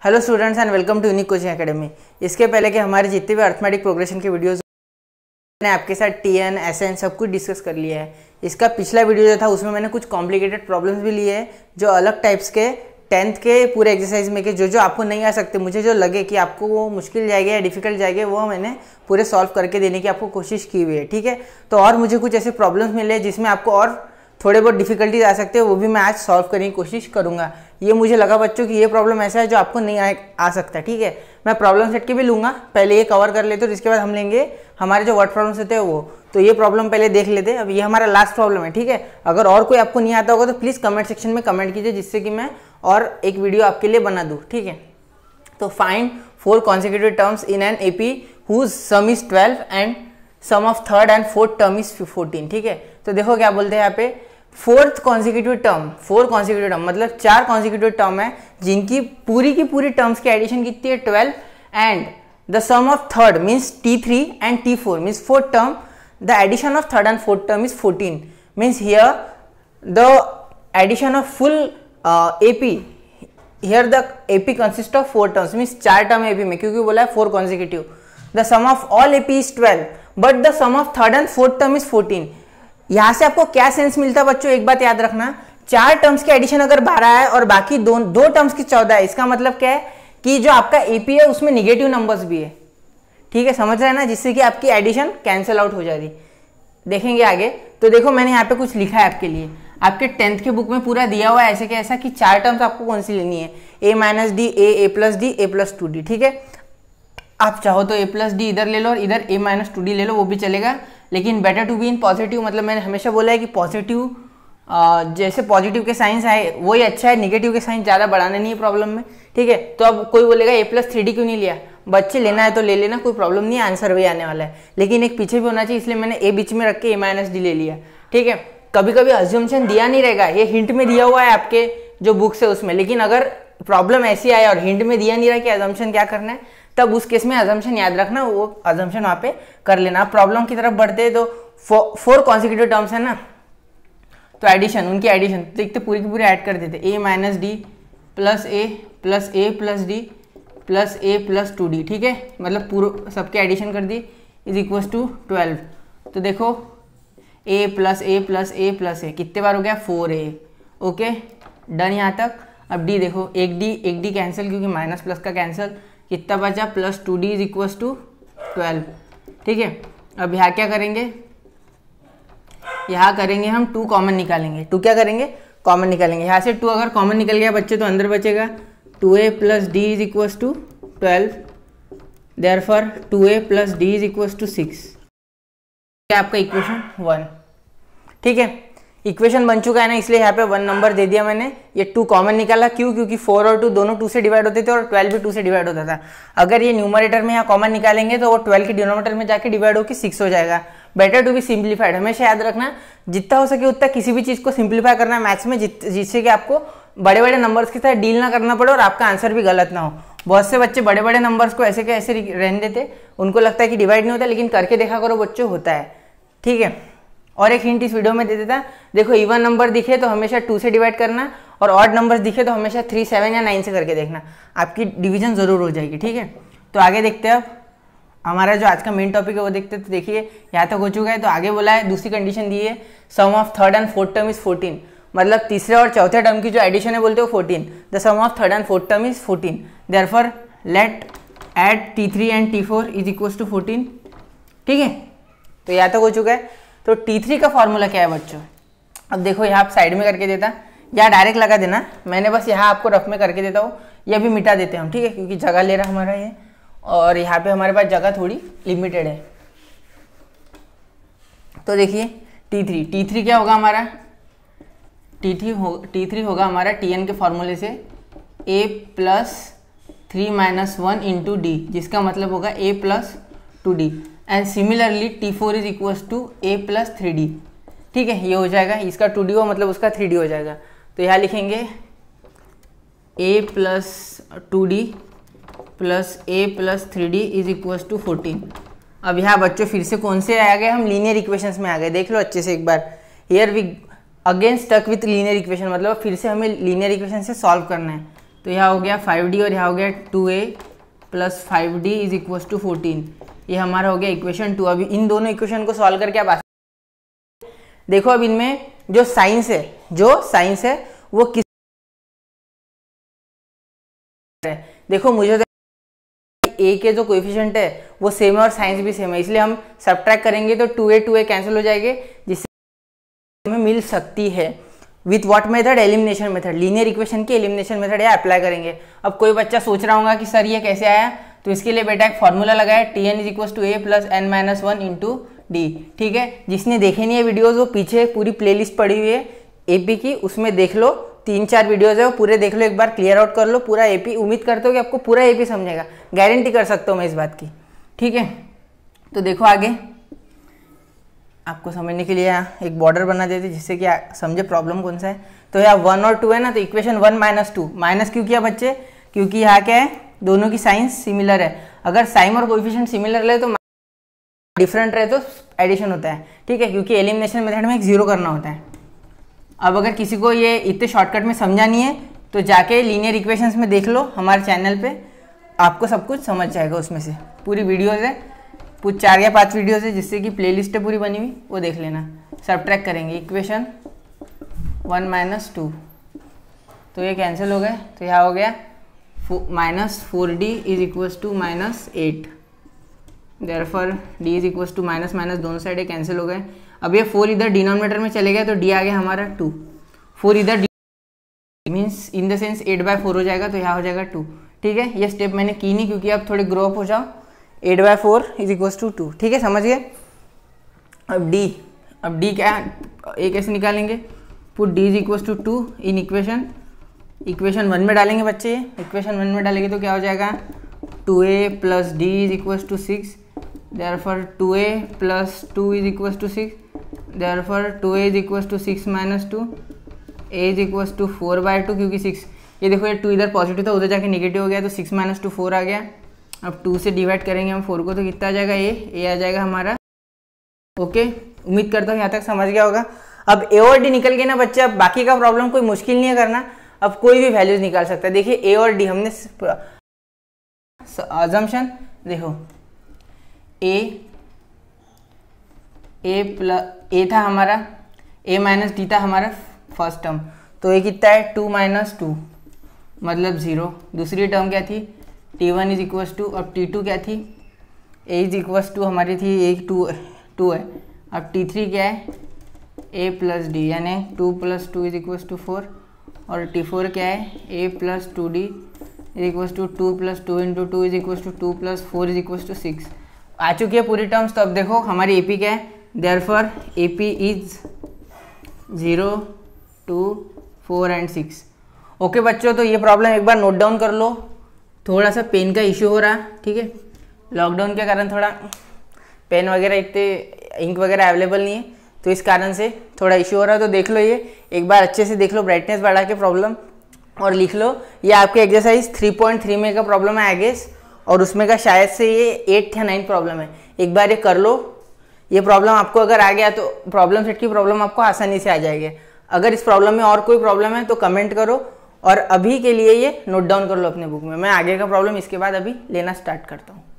Hello students and welcome to unique coaching academy. इसके पहले कि हमारे जितने भी अर्थमेटिक प्रोग्रेशन के वीडियोस मैंने आपके साथ टीएन एसएन सब कुछ डिस्कस कर लिया है। इसका पिछला वीडियो जो था उसमें मैंने कुछ कॉम्प्लिकेटेड प्रॉब्लम्स भी लिए हैं जो अलग टाइप्स के 10th के पूरे एक्सरसाइज में के जो आपको नहीं आ सकते, मुझे जो लगे कि आपको वो मुश्किल जाएगा या डिफिकल्ट जाएगा वो मैंने पूरे सॉल्व करके देने की आपको कोशिश की हुई है। ठीक है, तो और मुझे कुछ ऐसे प्रॉब्लम्स मिले जिसमें आपको और थोड़े बहुत डिफिकल्टीज आ सकते हैं, वो भी मैं आज सॉल्व करने की कोशिश करूंगा। ये मुझे लगा बच्चों कि ये प्रॉब्लम ऐसा है जो आपको नहीं आ सकता। ठीक है, मैं प्रॉब्लम सेट के भी लूंगा, पहले ये कवर कर लेते हो, इसके बाद हम लेंगे हमारे जो वर्ड प्रॉब्लम्स होते हैं वो। तो ये प्रॉब्लम पहले देख लेते हैं। अब ये हमारा लास्ट प्रॉब्लम है। ठीक है, अगर और कोई आपको नहीं आता होगा तो प्लीज़ कमेंट सेक्शन में कमेंट कीजिए जिससे कि मैं और एक वीडियो आपके लिए बना दूँ। ठीक है, तो find 4 consecutive terms in an AP whose sum is 12 and sum of third and fourth term is 14। ठीक है, तो देखो क्या बोलते हैं यहाँ पे, 4th consecutive term, 4 consecutive term मतलब 4 consecutive टर्म है जिनकी पूरी की पूरी टर्म्स की एडिशन कितनी है 12 and the sum of third means T3 and T4 means fourth term, the addition of third and fourth term is 14 means here the addition of full AP, here the AP consists of 4 terms means 4 term AP में, क्योंकि बोला है 4 consecutive. The sum of all AP is 12 but the sum of third and fourth term is 14. यहां से आपको क्या sense मिलता है बच्चों, एक बात याद रखना, 4 टर्म्स की एडिशन अगर 12 है और बाकी दो टर्म्स की 14 है, इसका मतलब क्या है कि जो आपका AP है उसमें निगेटिव नंबर्स भी है। ठीक है, समझ रहे हैं ना, जिससे कि आपकी एडिशन कैंसिल आउट हो जा रही। देखेंगे आगे, तो देखो मैंने यहाँ पे कुछ लिखा है आपके लिए, आपके 10th के बुक में पूरा दिया हुआ है ऐसे कि ऐसा कि 4 टर्म्स आपको कौन सी लेनी है, a minus d, a plus d, a plus 2d। ठीक है, आप चाहो तो a प्लस डी इधर ले लो और इधर a माइनस 2d ले लो, वो भी चलेगा, लेकिन better to be in positive. मतलब मैंने हमेशा बोला है कि पॉजिटिव जैसे पॉजिटिव के साइंस आए वही अच्छा है, निगेटिव के साइंस ज़्यादा बढ़ाने नहीं है प्रॉब्लम में। ठीक है, तो अब कोई बोलेगा a प्लस 3d क्यों नहीं लिया, बच्चे लेना है तो ले लेना, कोई प्रॉब्लम नहीं है, आंसर वही आने वाला है, लेकिन एक पीछे भी होना चाहिए, इसलिए मैंने a बीच में रख के a माइनस डी ले लिया। ठीक है, कभी कभी अज्यूम्पशन दिया नहीं रहेगा, ये हिंट में दिया हुआ है आपके जो बुक्स है उसमें, लेकिन अगर प्रॉब्लम ऐसी आए और हिंट में दिया नहीं रहा कि अजम्पशन क्या करना है, तब उस केस में अजम्पशन याद रखना, वो अजम्पशन वहाँ पे कर लेना। प्रॉब्लम की तरफ बढ़ते हैं तो 4 consecutive टर्म्स है ना, तो एडिशन, उनकी एडिशन देखते पूरी की पूरी ऐड कर देते, a minus d plus a plus a plus d plus a plus 2d। ठीक है, मतलब पूरे सबके एडिशन कर दी इज इक्वल टू 12। तो देखो a plus a plus a plus a कितने बार हो गया, 4a। ओके डन यहाँ तक। अब d देखो, एक d कैंसिल क्योंकि माइनस प्लस का कैंसिल, कितना बचा plus 2d is equal to 12। ठीक है, अब यहाँ क्या करेंगे, यहाँ करेंगे हम 2 कॉमन निकालेंगे। 2 क्या करेंगे, कॉमन निकालेंगे। यहाँ से 2 अगर कॉमन निकल गया बच्चे तो अंदर बचेगा 2a plus d is equal to 12, therefore 2a plus d is equal to 6। आपका इक्वेशन 1। ठीक है, इक्वेशन बन चुका है ना, इसलिए यहाँ पे 1 नंबर दे दिया मैंने। ये 2 कॉमन निकाला, क्यों, क्योंकि 4 और 2 दोनों 2 से डिवाइड होते थे और 12 भी 2 से डिवाइड होता था। अगर ये न्यूमरेटर में यहाँ कॉमन निकालेंगे तो वो 12 के डिनोमिनेटर में जाके डिवाइड होकर 6 हो जाएगा। बेटर टू बी सिंप्लीफाइड, हमेशा याद रखना जितना हो सके उतना किसी भी चीज़ को सिंप्लीफाई करना है मैथ्स में, जिससे कि आपको बड़े बड़े नंबर्स के साथ डील ना करना पड़े और आपका आंसर भी गलत ना हो। बहुत से बच्चे बड़े बड़े नंबर्स को ऐसे के ऐसे रहने देते, उनको लगता है कि डिवाइड नहीं होता, लेकिन करके देखा करो बच्चों, होता है। ठीक है, और एक हिंट इस वीडियो में दे देता, देखो इवन नंबर दिखे तो हमेशा 2 से डिवाइड करना और ऑड नंबर्स दिखे तो हमेशा 3, 7 या 9 से करके देखना, आपकी डिवीजन जरूर हो जाएगी। ठीक है, तो आगे देखते हैं। अब हमारा जो आज का मेन टॉपिक है वो देखते हैं। तो देखिए यहाँ तक हो चुका है, तो आगे बोला है, दूसरी कंडीशन दी है, sum of third and fourth term is 14, मतलब तीसरे और चौथे टर्म की जो एडिशन है बोलते हो 14, the sum of third and fourth term is 14, therefore let add T3 and T4 is equal to 14। ठीक है, तो यहाँ तक हो चुका है। तो T3 का फॉर्मूला क्या है बच्चों, अब देखो यहाँ साइड में करके देता या डायरेक्ट लगा देना, मैंने बस यहाँ आपको रफ में करके देता हूँ, यह भी मिटा देते हैं हम। ठीक है, क्योंकि जगह ले रहा हमारा ये, और यहाँ पे हमारे पास जगह थोड़ी लिमिटेड है। तो देखिए T3 क्या होगा हमारा, T3 होगा हमारा Tn के फॉर्मूले से a plus 3 minus 1 into d, जिसका मतलब होगा a plus 2d, and similarly T4 is equal to a plus 3d। ठीक है, ये हो जाएगा, इसका 2d हो मतलब उसका 3d हो जाएगा। तो यहाँ लिखेंगे a plus 2d plus a plus 3d is equal to 14। अब यहाँ बच्चों फिर से कौन से आ गए, हम लीनियर इक्वेशंस में आ गए। देख लो अच्छे से एक बार, here we again stuck with linear equation, मतलब फिर से हमें लीनियर इक्वेशन से सॉल्व करना है। तो यहाँ हो गया 5d और यहाँ हो गया 2a plus 5d is equal to 14। ये हमारा हो गया इक्वेशन 2। अभी इन दोनों इक्वेशन को सॉल्व करके आप देखो, अब इनमें जो साइंस है वो किस है। देखो मुझे तो a के जो कोएफिशिएंट है वो सेम है और साइंस भी सेम है, इसलिए हम सब्ट्रैक्ट करेंगे तो 2a कैंसिल हो जाएंगे, जिससे हमें मिल सकती है। With what method? Elimination method. Linear equation की एलिमिनेशन मेथड यहाँ अप्लाई करेंगे। अब कोई बच्चा सोच रहा होगा कि सर ये कैसे आया, तो इसके लिए बेटा एक फॉर्मूला लगाया, tn is equal to a plus n minus 1 into d. ठीक है, जिसने देखे नहीं है वीडियोज वो पीछे पूरी प्लेलिस्ट पड़ी हुई है एपी की, उसमें देख लो, 3-4 वीडियोज है वो पूरे देख लो, एक बार क्लियर आउट कर लो पूरा एपी। उम्मीद करते हो कि आपको पूरा एपी समझेगा, गारंटी कर सकता हूँ मैं इस बात की। ठीक है, तो देखो आगे आपको समझने के लिए यहाँ एक बॉर्डर बना देते जिससे कि समझे प्रॉब्लम कौन सा है। तो यहाँ 1 और 2 है ना, तो इक्वेशन 1 माइनस 2, माइनस क्यों किया बच्चे? क्योंकि यहाँ क्या है, दोनों की साइंस सिमिलर है। अगर साइन और कोएफिशिएंट सिमिलर रहे तो डिफरेंट रहे तो एडिशन होता है। ठीक है, क्योंकि एलिमिनेशन मेथड में एक जीरो करना होता है। अब अगर किसी को ये इतने शॉर्टकट में समझा नहीं है तो जाके लीनियर इक्वेशंस में देख लो हमारे चैनल पे, आपको सब कुछ समझ जाएगा। उसमें से पूरी वीडियोज़ है, कुछ 4 या 5 वीडियोज़ है जिससे कि प्लेलिस्ट है पूरी बनी हुई, वो देख लेना। सब्ट्रैक्ट करेंगे इक्वेशन 1 माइनस 2, तो ये कैंसिल हो गए, तो यहाँ हो गया minus 4d is equals to minus 8। Therefore d is equals to minus minus दोनों साइड ये कैंसिल हो गए। अब ये 4 इधर डिनोमिनेटर में चले गए तो d आ गया हमारा 2। 4 इधर मीन्स इन द सेंस 8/4 हो जाएगा, तो यहाँ हो जाएगा 2। ठीक है, ये स्टेप मैंने की नहीं क्योंकि आप थोड़े ग्रो अप हो जाओ। 8/4 इज इक्वल्स टू 2। ठीक है, समझ गए। अब d क्या ए कैसे निकालेंगे? Put d is equals to 2 in equation 1 में डालेंगे बच्चे। इक्वेशन 1 में डालेंगे तो क्या हो जाएगा? 2a plus d is equals to 6। Therefore 2a plus 2 is equals to 6। Therefore 2a is equals to 6 minus 2, a is equals to 4/2, क्योंकि 6 ये देखो ये 2 इधर पॉजिटिव था, उधर जाके नेगेटिव हो गया, तो 6 माइनस 2 4 आ गया। अब 2 से डिवाइड करेंगे हम 4 को, तो कितना आ जाएगा? a आ जाएगा हमारा। ओके, उम्मीद करता हूँ यहाँ तक समझ गया होगा। अब a और d निकल गए ना बच्चे, अब बाकी का प्रॉब्लम कोई मुश्किल नहीं है करना, अब कोई भी वैल्यूज निकाल सकता है। देखिए a और d हमने अजम्पशन देखो, a था हमारा, a माइनस डी था हमारा फर्स्ट टर्म, तो ये कितना है? 2 माइनस 2 मतलब 0। दूसरी टर्म क्या थी? t1 इज इक्वल्स टू, अब t2 क्या थी? a इज इक्वल्स टू हमारी थी, एक 2 है। अब t3 क्या है? a प्लस डी, यानी 2 प्लस 2 इज इक्वल्स टू 4। और t4 क्या है? a plus 2d is equals to 2 plus 2 into 2 is equals to 2 plus 4 is equals to 6। आ चुकी है पूरी टर्म्स। तो अब देखो हमारी AP क्या है? Therefore AP is 0, 2, 4 and 6। Okay बच्चों, तो ये प्रॉब्लम एक बार नोट डाउन कर लो। थोड़ा सा पेन का इश्यू हो रहा, ठीक है, लॉकडाउन के कारण थोड़ा पेन वगैरह इतने इंक वगैरह अवेलेबल नहीं है, तो इस कारण से थोड़ा इश्यू हो रहा है। तो देख लो, ये एक बार अच्छे से देख लो, ब्राइटनेस बढ़ा के प्रॉब्लम और लिख लो। ये आपके एक्सरसाइज 3.3 में का प्रॉब्लम है आई गेस, और उसमें का शायद से ये 8 या 9 प्रॉब्लम है। एक बार ये कर लो, ये प्रॉब्लम आपको अगर आ गया तो प्रॉब्लम सेट की प्रॉब्लम आपको आसानी से आ जाएगी। अगर इस प्रॉब्लम में और कोई प्रॉब्लम है तो कमेंट करो, और अभी के लिए ये नोट डाउन कर लो अपने बुक में। मैं आगे का प्रॉब्लम इसके बाद अभी लेना स्टार्ट करता हूँ।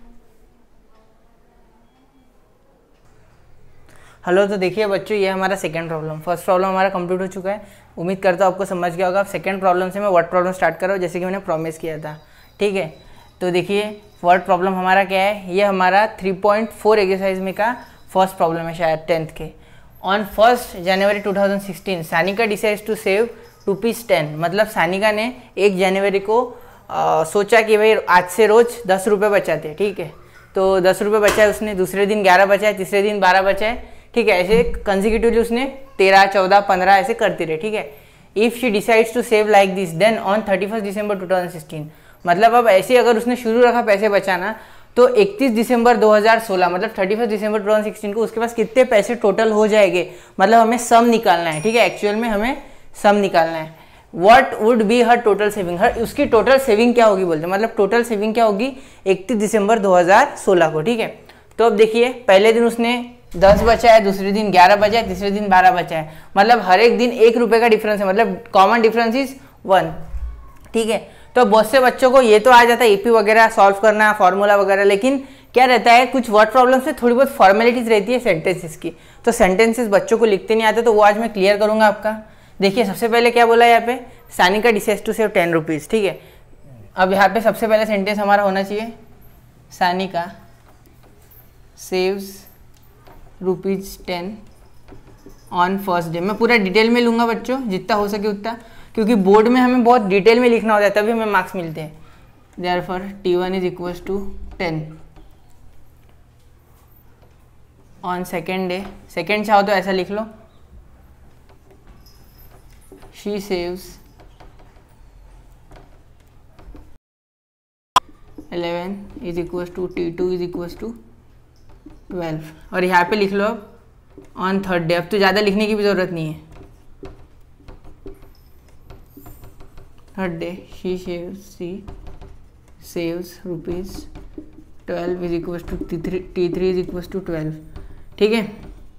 हेलो, तो देखिए बच्चों, ये हमारा सेकंड प्रॉब्लम, फर्स्ट प्रॉब्लम हमारा कंप्लीट हो चुका है। उम्मीद करता हूँ आपको समझ गया होगा। सेकंड प्रॉब्लम से मैं वर्ड प्रॉब्लम स्टार्ट करो, जैसे कि मैंने प्रॉमिस किया था। ठीक है, तो देखिए वर्ड प्रॉब्लम हमारा क्या है? ये हमारा 3.4 एक्सरसाइज में का फर्स्ट प्रॉब्लम है, शायद 10th के। On 1 January 2016 Sanika decides to save ₹10। मतलब सानिका ने 1 जनवरी को सोचा कि भाई आज से रोज 10 रुपये बचाते। ठीक है, तो 10 रुपये बचाए उसने, दूसरे दिन 11 बचाए, तीसरे दिन 12 बचाए। ठीक है, ऐसे कंसिक्यूटिवली उसने 13, 14, 15 ऐसे करती रहे। ठीक है, if she decides to save like this then on 31 December 2016। मतलब अब ऐसे अगर उसने शुरू रखा पैसे बचाना तो 31 दिसंबर 2016 मतलब 31 दिसंबर 2016 को उसके पास कितने पैसे टोटल हो जाएंगे, मतलब हमें सम निकालना है। ठीक है, एक्चुअल में हमें सम निकालना है। What would be her total saving, her उसकी टोटल सेविंग क्या होगी बोलते हैं, मतलब टोटल सेविंग क्या होगी 31 दिसंबर 2016 को। ठीक है, तो अब देखिए पहले दिन उसने 10 बचाए, दूसरे दिन 11 बचाए, तीसरे दिन 12 बचाए, मतलब हर एक दिन 1 रुपये का डिफरेंस है, मतलब कॉमन डिफरेंस इज 1। ठीक है। तो बहुत से बच्चों को ये तो आ जाता है एपी वगैरह सॉल्व करना, फॉर्मूला वगैरह, लेकिन क्या रहता है कुछ वर्ड प्रॉब्लम्स में थोड़ी बहुत फॉर्मेलिटीज रहती है सेंटेंसेस की, तो सेंटेंसेस बच्चों को लिखते नहीं आते, तो वो आज मैं क्लियर करूंगा आपका। देखिए सबसे पहले क्या बोला है यहाँ पे, Sanika decides to save 10 rupees, ठीक है। अब यहाँ पे सबसे पहले सेंटेंस हमारा होना चाहिए Sanika saves ₹10 on first day. मैं पूरा डिटेल में लूँगा बच्चों, जितना हो सके उतना, क्योंकि बोर्ड में हमें बहुत डिटेल में लिखना होता है, तभी हमें मार्क्स मिलते हैं। Therefore T1 is equals to 10 on second day. Second चाहो तो ऐसा लिख लो, she saves 11 is equals to T2 is equals to 12। और यहाँ पे लिख लो अब ऑन थर्ड डे। अब तो ज़्यादा लिखने की भी ज़रूरत नहीं है। Third day she saves ₹12 is equals to T3 is equals to 12, ठीक है।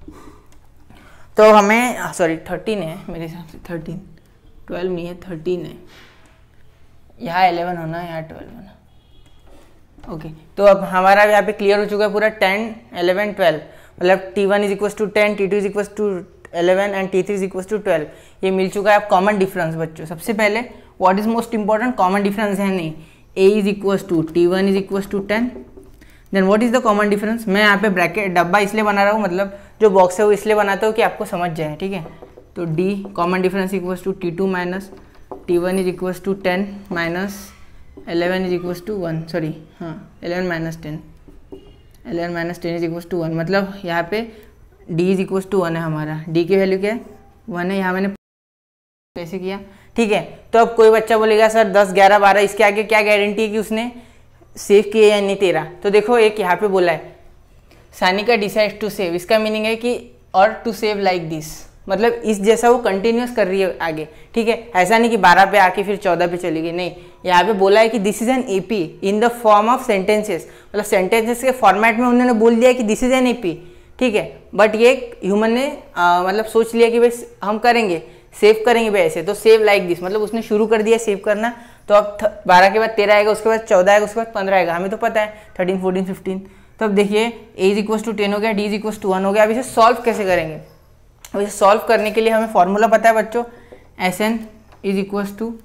तो हमें सॉरी 13 है मेरे हिसाब से, 13 12 नहीं है 13 है, यहाँ 11 होना यहाँ 12 होना, ओके। तो अब हमारा यहाँ पे क्लियर हो चुका है पूरा 10 11 12, मतलब T1 is equals to 10, T2 is equals to 11 and T3 is equals to 12। ये मिल चुका है। अब कॉमन डिफरेंस बच्चों, सबसे पहले what is most important, common difference है नहीं, A is equals to T1 is equals to 10, then what is the common difference. मैं यहाँ पे ब्रैकेट डब्बा इसलिए बना रहा हूँ, मतलब जो बॉक्स है वो इसलिए बनाता हूँ कि आपको समझ जाए, ठीक है। तो D common difference equals to T2 माइनस T1 is equals to 10 minus 11 is equals to 1, sorry हाँ 11 माइनस 10 इज इक्वल्स टू 1, मतलब यहाँ पे D इज इक्वल्स टू 1 है हमारा। D की वैल्यू क्या है 1 है, यहाँ मैंने कैसे किया, ठीक है। तो अब कोई बच्चा बोलेगा सर 10 11 12 इसके आगे क्या गारंटी है कि उसने सेव किए या नहीं 13। तो देखो एक यहाँ पे बोला है सानिका डिसाइड्स टू सेव, इसका मीनिंग है कि और टू सेव लाइक दिस, मतलब इस जैसा वो कंटिन्यूस कर रही है आगे, ठीक है। ऐसा नहीं कि 12 पे आके फिर 14 पे चली गई, नहीं। यहाँ पे बोला है कि this is an AP in the form of sentences, मतलब सेंटेंसेस के फॉर्मेट में उन्होंने बोल दिया कि दिस इज एन एपी, ठीक है। बट ये ह्यूमन ने मतलब सोच लिया कि भाई हम करेंगे, सेव करेंगे भाई ऐसे, तो सेव लाइक दिस, मतलब उसने शुरू कर दिया सेव करना। तो अब 12 के बाद 13 आएगा, उसके बाद 14 आएगा, उसके बाद 15 आएगा, हमें तो पता है 13 14 15। तो अब देखिए A इज इक्वल्स टू 10 हो गया, D इज इक्वल्स टू 1 हो गया। अब इसे सॉल्व कैसे करेंगे, अब इसे सॉल्व करने के लिए हमें फॉर्मूला पता है बच्चों, Sn is equals to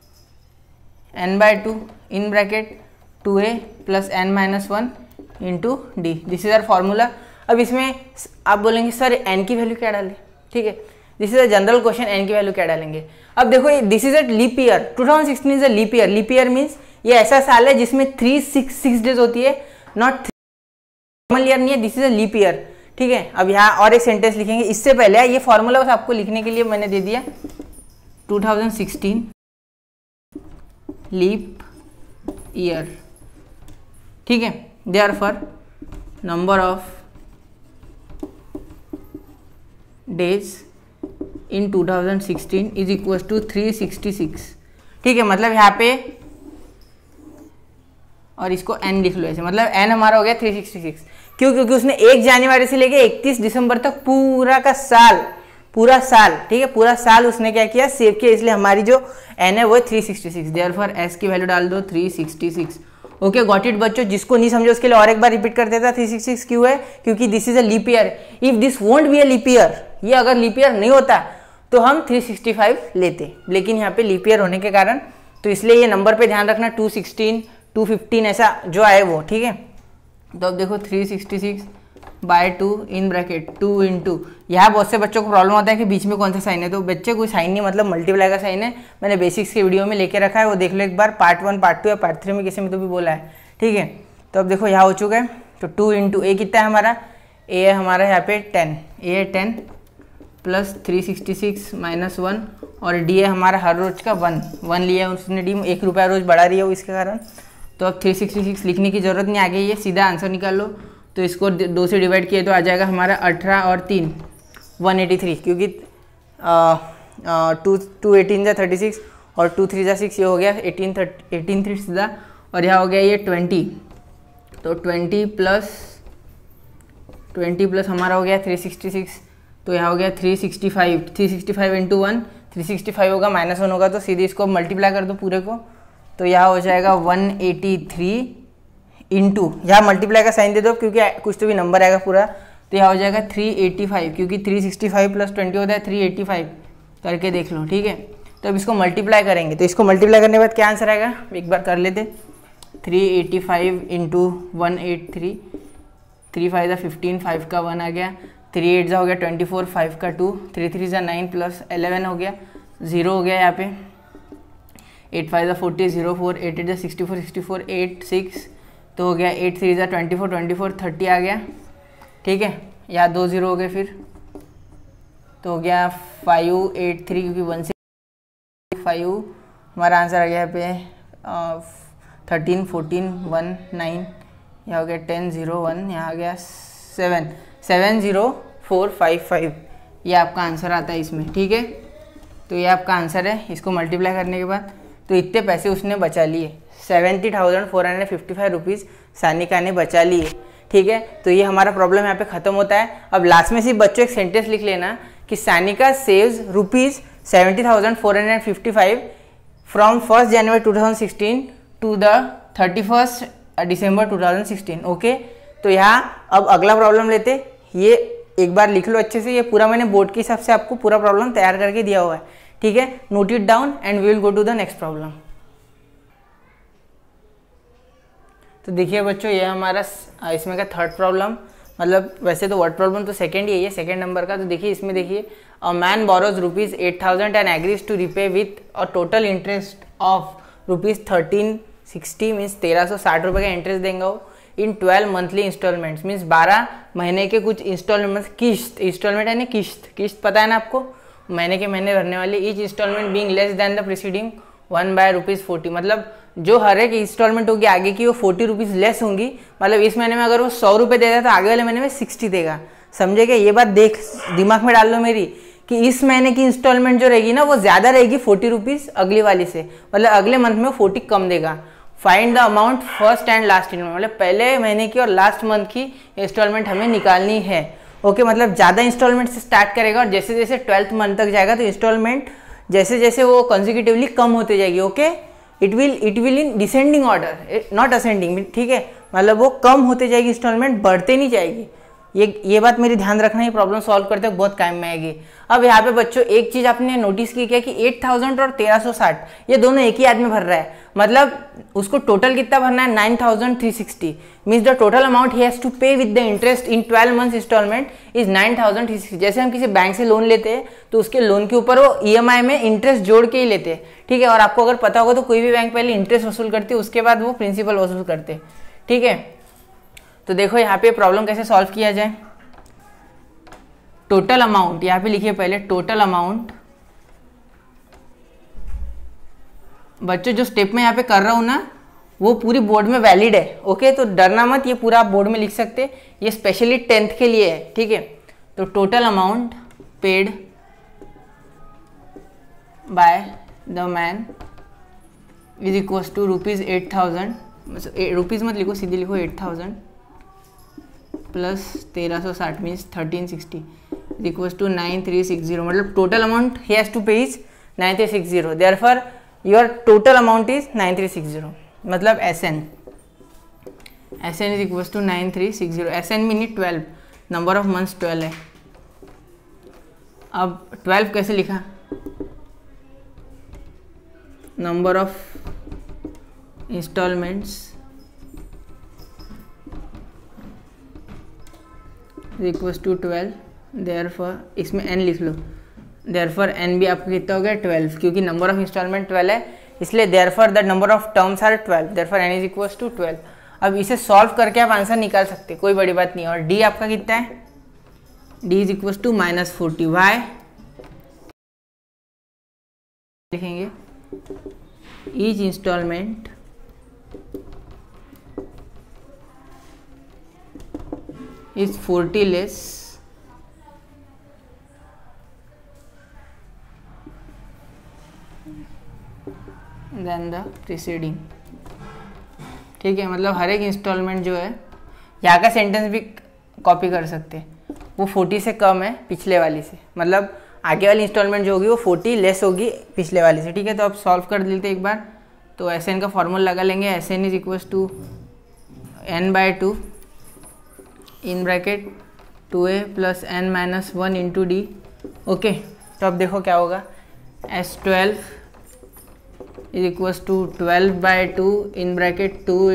n/2 in bracket 2a plus n minus 1 into d, this is our formula. अब इसमें आप बोलेंगे सर n की वैल्यू क्या डालें, ठीक है, this is a general question, n की वैल्यू क्या डालेंगे। अब देखो this is a leap year, 2016 is a leap year. Leap year means ये ऐसा साल है जिसमें 366 डेज होती है, नॉट नॉर्मल ईयर नहीं है, this is a leap year, ठीक है। अब यहाँ और एक सेंटेंस लिखेंगे, इससे पहले ये फॉर्मूला बस आपको लिखने के लिए मैंने दे दिया, 2016 लीप ईयर, ठीक है। Therefore number of days in 2016 is equal to 366, ठीक है। मतलब यहाँ पे और इसको n लिख लो ऐसे, मतलब n हमारा हो गया 366। क्यों, क्योंकि उसने 1 जनवरी से लेके 31 दिसंबर तक पूरा का साल, पूरा साल, ठीक है, पूरा साल उसने क्या किया, सेव किया, इसलिए हमारी जो n है वो 366। देयरफॉर s की वैल्यू डाल दो 366। ओके गॉट इट बच्चों, जिसको नहीं समझो उसके लिए और एक बार रिपीट कर देता, 366 क्यों है, क्योंकि this is a leap year. If this won't be a leap year, ये अगर लीप ईयर नहीं होता तो हम 365 लेते, लेकिन यहाँ पे लीप ईयर होने के कारण, तो इसलिए ये नंबर पे ध्यान रखना, 216 215 ऐसा जो आए वो, ठीक है। तो अब देखो 366/2 इन ब्रैकेट 2 इंटू, यहाँ बहुत से बच्चों को प्रॉब्लम होता है कि बीच में कौन सा साइन है, तो बच्चे कोई साइन नहीं, मतलब मल्टीप्लाई का साइन है, मैंने बेसिक्स के वीडियो में लेके रखा है, वो देख लो एक बार, पार्ट 1 पार्ट 2 या पार्ट 3 में किसी में तो भी बोला है, ठीक है। तो अब देखो यहाँ हो चुका है, तो 2 इंटू ए कितना है हमारा, ए है हमारा यहाँ पे 10, ए है 10 प्लस 366 माइनस 1, और डी है हमारा हर रोज का 1 लिया है उसने, डी 1 रुपया रोज बढ़ा रही है वो, इसके कारण। तो अब 366 लिखने की ज़रूरत नहीं, आगे ये सीधा आंसर निकाल लो। तो इसको 2 से डिवाइड किए तो आ जाएगा हमारा 18 और 3 183, क्योंकि 2 18 जा 36 और 2 3 जा 6, ये हो गया 18 3 सीधा, और यहाँ हो गया ये 20, तो 20 प्लस हमारा हो गया 366, तो यहाँ हो गया 365 इंटू 1 365 होगा, -1 होगा, तो सीधे इसको मल्टीप्लाई कर दो पूरे को, तो यहाँ हो जाएगा 183 इंटू, यहाँ मल्टीप्लाई का साइन दे दो क्योंकि कुछ तो भी नंबर आएगा पूरा, तो यहाँ हो जाएगा 385, क्योंकि 365 + 20 होता है 385, करके देख लो, ठीक है। तो अब इसको मल्टीप्लाई करेंगे, तो इसको मल्टीप्लाई करने के बाद क्या आंसर आएगा, एक बार कर लेते। 385 इंटू 183, 3 5 = 15, 5 का 1 आ गया, 3 8 हो गया 24, 5 का 2, 3 3 = 9 प्लस 11 हो गया, 0 हो गया यहाँ पे, 8 5 = 40, 0 4, 8 8 = 64, 64 8 6, तो हो गया 8 3 = 24, 24 30 आ गया, ठीक है। यहाँ 2 0 हो गए फिर, तो हो गया 583, क्योंकि 1 से 5, हमारा आंसर आ गया यहाँ पे 13 14 1 9, यहाँ हो गया 10 0 1, यहाँ आ गया 7 7 0 4 5 5, ये आपका आंसर आता है इसमें, ठीक है। तो ये आपका आंसर है, इसको मल्टीप्लाई करने के बाद तो इतने पैसे उसने बचा लिए, 70,455 रुपीज़ सानिका ने बचा लिए, ठीक है। तो ये हमारा प्रॉब्लम यहाँ पे ख़त्म होता है। अब लास्ट में सिर्फ बच्चों एक सेंटेंस लिख लेना कि Sanika saves ₹70,455 from 1 January 2016 to the 31 December 2016, okay. तो यहाँ अब अगला प्रॉब्लम लेते, ये एक बार लिख लो अच्छे से, ये पूरा मैंने बोर्ड के हिसाब से आपको पूरा प्रॉब्लम तैयार करके दिया हुआ है, ठीक है। Note it down and we will go to the next problem. तो देखिए बच्चों, ये हमारा इसमें का थर्ड प्रॉब्लम, मतलब वैसे तो वर्ड प्रॉब्लम तो सेकंड ही है, ये सेकंड नंबर का। तो देखिए इसमें देखिए, a man borrows ₹8,000 and agrees to repay with a total interest of ₹1360, means 1360 रुपये का इंटरेस्ट देंगे वो इन 12 मंथली इंस्टॉलमेंट्स, मीन्स 12 महीने के कुछ इंस्टॉलमेंट, किस्त, इंस्टॉलमेंट यानी किस्त, किस्त पता है ना आपको, महीने के महीने भरने वाली। Each installment being less than the preceding 1 by ₹40, मतलब जो हर एक इंस्टॉलमेंट होगी आगे की वो 40 रुपीज़ लेस होंगी, मतलब इस महीने में अगर वो 100 रुपये देता है तो आगे वाले महीने में 60 देगा, समझे क्या? ये बात देख दिमाग में डाल लो मेरी, कि इस महीने की इंस्टॉलमेंट जो रहेगी ना वो ज़्यादा रहेगी 40 रुपीज़ अगली वाली से, मतलब अगले मंथ में 40 कम देगा। Find the amount first and last in, मतलब पहले महीने की और लास्ट मंथ की इंस्टॉलमेंट हमें निकालनी है, ओके। मतलब ज़्यादा इंस्टॉलमेंट से स्टार्ट करेगा और जैसे जैसे 12th मंथ तक जाएगा तो इंस्टॉलमेंट जैसे जैसे वो कंसेक्यूटिवली कम होते जाएगी, okay. It will in descending order, not ascending, ठीक है। मतलब वो कम होते जाएगी, इंस्टॉलमेंट बढ़ते नहीं जाएगी। ये बात मेरी ध्यान रखना, ये प्रॉब्लम सॉल्व करते वक्त बहुत काम में आएगी। अब यहाँ पे बच्चों एक चीज आपने नोटिस की क्या कि 8,000 और 1360 ये दोनों एक ही आदमी भर रहा है, मतलब उसको टोटल कितना भरना है 9,360, मीन्स द टोटल अमाउंट ही has to pay with the interest in 12 months installment is 9,360। जैसे हम किसी बैंक से लोन लेते हैं तो उसके लोन के ऊपर वो EMI में इंटरेस्ट जोड़ के ही लेते हैं, ठीक है। और आपको अगर पता होगा तो कोई भी बैंक पहले इंटरेस्ट वसूल करती है, उसके बाद वो प्रिंसिपल वसूल करते हैं, ठीक है। तो देखो यहाँ पे प्रॉब्लम कैसे सॉल्व किया जाए। टोटल अमाउंट यहाँ पे लिखिए पहले, टोटल अमाउंट, बच्चों जो स्टेप में यहाँ पे कर रहा हूँ ना वो पूरी बोर्ड में वैलिड है, ओके। तो डरना मत, ये पूरा आप बोर्ड में लिख सकते, ये स्पेशली 10th के लिए है, ठीक है। तो total amount paid by the man is equals to ₹8,000, rupees मत लिखो, सीधे लिखो 8,000 plus 1360 means 1360 is equals to 9360, मतलब टोटल अमाउंट ही has to pay is 9360, therefore your total amount is 9360, मतलब SN is equals to 9360। SN mean 12, number of months 12 है। अब 12 कैसे लिखा, number of installments equals to 12, therefore इसमें n लिख लो, therefore n भी आपको कितना हो गया 12, क्योंकि नंबर ऑफ इंस्टॉलमेंट 12 है इसलिए therefore the number of terms are 12, therefore n is equals to 12। अब इसे सॉल्व करके आप आंसर निकाल सकते, कोई बड़ी बात नहीं। और d आपका कितना है, d is equals to -40, why लिखेंगे each installment is 40 less than the preceding, ठीक है। मतलब हर एक इंस्टॉलमेंट जो है, यहाँ का सेंटेंस भी कॉपी कर सकते हैं, वो 40 से कम है पिछले वाली से, मतलब आगे वाली इंस्टॉलमेंट जो होगी वो 40 लेस होगी पिछले वाले से, ठीक है। तो अब सॉल्व कर लेते एक बार। तो Sn का फॉर्मूला लगा लेंगे, Sn is equals to n/2 in bracket 2a plus n minus 1 into d, okay. तो अब देखो क्या होगा, S12 is equals to 12/2 in bracket 2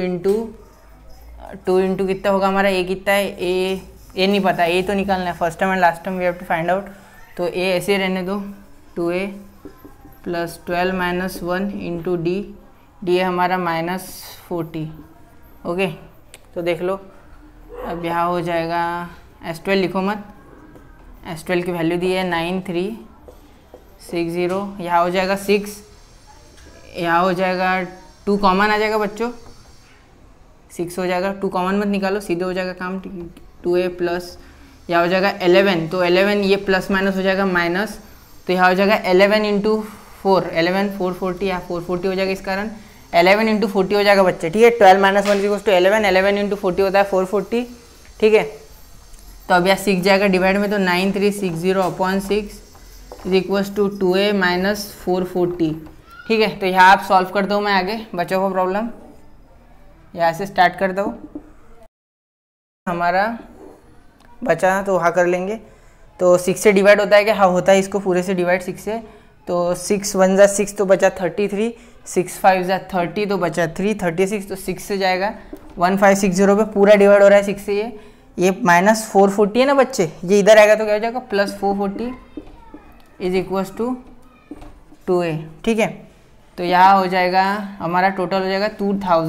into कितना होगा हमारा, a कितना है, a नहीं पता, a तो निकालना है, first time and last time we have to find out. तो a ऐसे रहने दो, 2a plus 12 minus 1 into D है हमारा -40, ओके। तो देख लो अब यहाँ हो जाएगा, S12 लिखो मत, S12 की वैल्यू दी है 9360, यहाँ हो जाएगा 6, यहाँ हो जाएगा 2 कॉमन आ जाएगा बच्चों, 6 हो जाएगा, 2 कॉमन मत निकालो, सीधे हो जाएगा काम, 2a प्लस यहाँ हो जाएगा 11, तो 11 ये प्लस माइनस हो जाएगा माइनस, तो यहाँ हो जाएगा 11 इंटू 4, 11 440, या 440 हो जाएगा, इस कारण 11 इंटू 40 हो जाएगा बच्चे, ठीक है। 12 माइनस 1 इक्वल्स टू 11, 11 इंटू 40 होता है 440, ठीक है। तो अब यहाँ 6 जाएगा डिवाइड में, तो 9360/6 is equals to 2a minus 440, ठीक है। तो यहाँ आप सॉल्व कर दो, मैं आगे बच्चों को प्रॉब्लम यहाँ से स्टार्ट कर दो, हमारा बचा तो वहाँ कर लेंगे। तो 6 से डिवाइड होता है कि हाँ होता है, इसको पूरे से डिवाइड 6 से, तो 6 1 जा 6 तो बचा 33, 6 5 जा 30 तो बचा 3, 36, तो 6 से जाएगा 1560 पे पूरा डिवाइड हो रहा है 6 से, ये माइनस 440 है ना बच्चे, ये इधर आएगा तो क्या हो जाएगा plus 440 is equals to 2a, ठीक है। तो यहाँ हो जाएगा हमारा टोटल हो जाएगा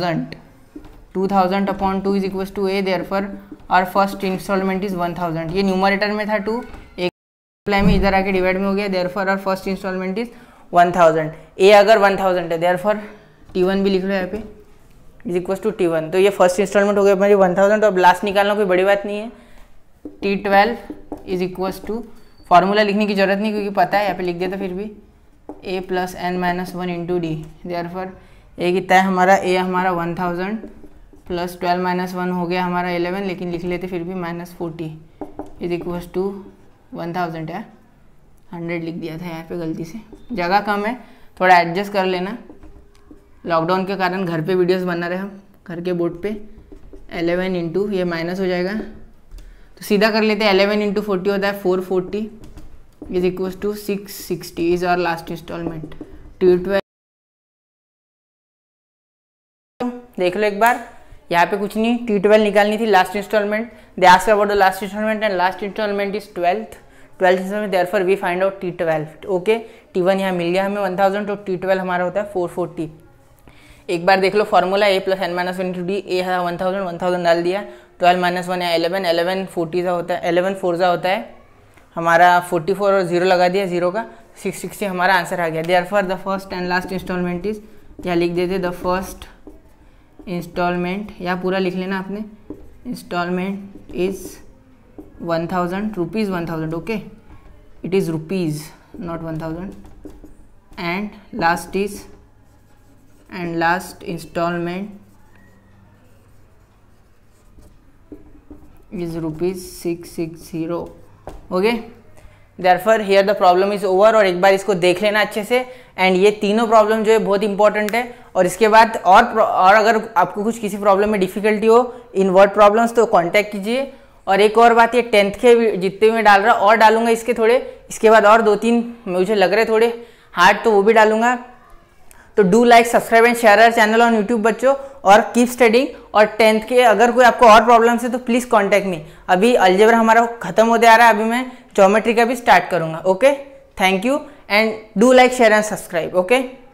2000/2 is equals to a, therefore और फर्स्ट इंस्टॉलमेंट इज 1000, ये न्यूमरेटर में था 2, एक प्लाई में इधर आके डिवाइड में हो गया, देयरफॉर और फर्स्ट इंस्टॉलमेंट इज 1000, a अगर 1000 है देयरफॉर T1 भी लिख लो यहाँ पे इज इक्वल्स टू T1, तो ये फर्स्ट इंस्टॉलमेंट हो गया हमारी 1000, तो अब लास्ट निकालना कोई बड़ी बात नहीं है, T12 is equals to, formula लिखने की जरूरत नहीं क्योंकि पता है, यहाँ पे लिख दिया था फिर भी, a plus n minus 1 into d, therefore a कितना है हमारा, a हमारा 1000 प्लस 12 माइनस 1 हो गया हमारा 11, लेकिन लिख लेते फिर भी -40 इज इक्वल्स टू 1000 है, 100 लिख दिया था यहाँ पे गलती से, जगह कम है थोड़ा एडजस्ट कर लेना, लॉकडाउन के कारण घर पे वीडियोस बना रहे हम घर के बोर्ड पे। 11 इंटू ये माइनस हो जाएगा तो सीधा कर लेते हैं, 11 इंटू 40 होता है 440 is equals to 660 is our last installment. T12 देख लो एक बार, यहाँ पे कुछ नहीं, T12 निकालनी थी last installment, they ask about the last installment and last installment is 12th installment, therefore we find out T12, okay. T1 यहाँ मिल गया हमें 1000, तो T12 हमारा होता है 440। एक बार देख लो formula, a plus n minus 1 into d, a है 1000 डाल दिया, 12 माइनस 1 है 11, 11 40 सा होता है, 11 4 सा होता है हमारा 44 और 0 लगा दिया, 0 का 660 हमारा आंसर आ गया। Therefore the first and last installment is, यहाँ लिख देते द फर्स्ट इंस्टॉलमेंट, यहाँ पूरा लिख लेना आपने, installment is 1000 rupees 1000, okay, it is rupees not 1000, and last installment is ₹660, okay. Therefore here the problem is over, और एक बार इसको देख लेना अच्छे से, एंड ये तीनों प्रॉब्लम जो है बहुत इंपॉर्टेंट है, और इसके बाद और अगर आपको कुछ किसी प्रॉब्लम में डिफिकल्टी हो इन वर्ड प्रॉब्लम्स तो कांटेक्ट कीजिए। और एक और बात, ये 10th के जितने में डाल रहा और डालूंगा इसके थोड़े, इसके बाद और 2-3 मुझे लग रहे थोड़े हार्ड, तो वो भी डालूंगा। तो do like subscribe and share our channel on YouTube बच्चों, और कीप स्टडिंग। और 10th के अगर कोई आपको और प्रॉब्लम्स है तो प्लीज़ कॉन्टैक्ट मी। अभी अलजेब्रा हमारा खत्म होते आ रहा है, अभी मैं ज्योमेट्री का भी स्टार्ट करूंगा, okay. Thank you and do like share and subscribe, okay.